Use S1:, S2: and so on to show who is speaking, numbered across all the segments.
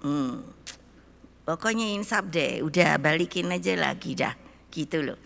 S1: Hmm. Pokoknya insaf deh, udah balikin aja lagi dah, gitu loh.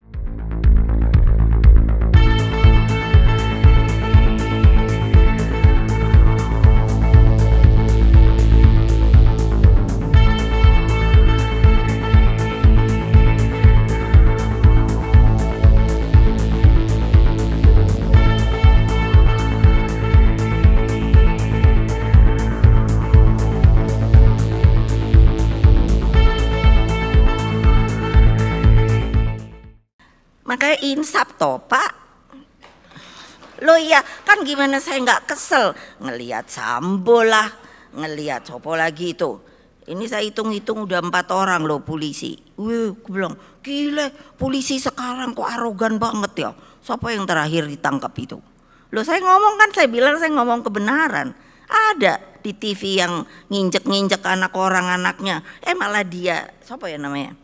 S1: Makanya insaf toh Pak. Loh iya kan gimana saya nggak kesel ngelihat Sambo lah, ngelihat sopo lagi itu. Ini saya hitung-hitung udah 4 orang loh polisi. Wih, aku bilang gile polisi sekarang kok arogan banget ya. Siapa yang terakhir ditangkap itu? Loh saya ngomong kan, saya bilang saya ngomong kebenaran. Ada di TV yang nginjek-nginjek anak orang anaknya. Malah dia, siapa ya namanya?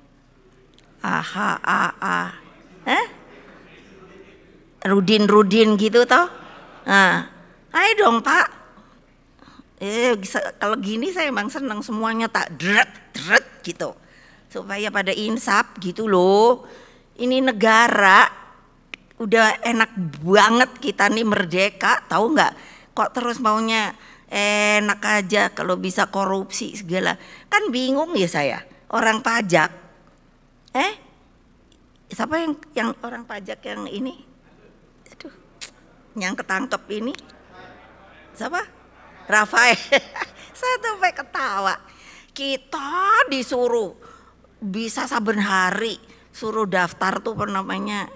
S1: Rudin gitu toh. Nah, ayo dong Pak. Kalau gini saya emang senang semuanya tak dret gitu. Supaya pada insaf gitu loh. Ini negara udah enak banget kita nih merdeka, tahu nggak? Kok terus maunya enak aja kalau bisa korupsi segala. Kan bingung ya saya. Orang pajak. Siapa yang orang pajak yang ini? Aduh, yang ketangkep ini? Siapa? Rafael. Saya sampai ketawa. Kita disuruh bisa saben hari suruh daftar tuh namanya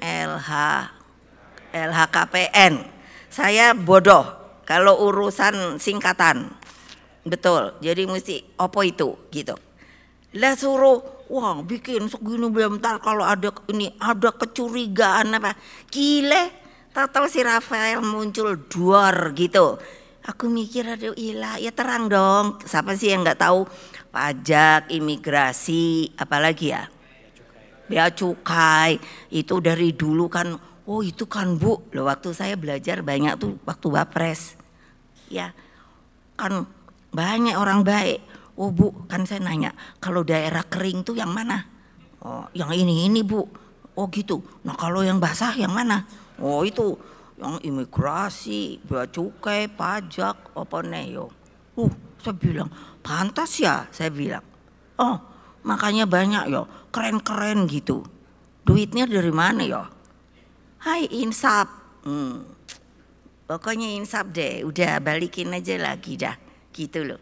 S1: LHKPN. Saya bodoh kalau urusan singkatan. Betul. Jadi mesti opo itu gitu. Lah suruh wah bikin segini bentar kalau ada kecurigaan apa. Gile, tahu si Rafael muncul duar gitu. Aku mikir aduh ilah ya terang dong. Siapa sih yang nggak tahu pajak, imigrasi, apalagi ya? Bea cukai itu dari dulu kan. Oh itu kan Bu, loh waktu saya belajar banyak tuh waktu Wapres. Ya kan banyak orang baik. Oh Bu, kan saya nanya, kalau daerah kering tuh yang mana? Oh, yang ini Bu. Oh gitu. Nah kalau yang basah yang mana? Oh itu, yang imigrasi, bea cukai, pajak, apa nih yo. Saya bilang, pantas ya, saya bilang. Oh, makanya banyak yo, keren-keren gitu. Duitnya dari mana yo? Hai insaf. Pokoknya insaf deh, udah balikin aja lagi dah, gitu loh.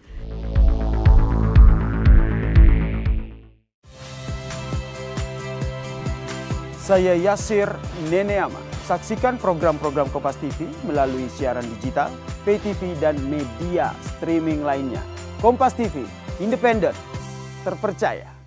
S2: Saya Yasir Neneama. Saksikan program-program Kompas TV melalui siaran digital, pay TV, dan media streaming lainnya. Kompas TV, independen, terpercaya.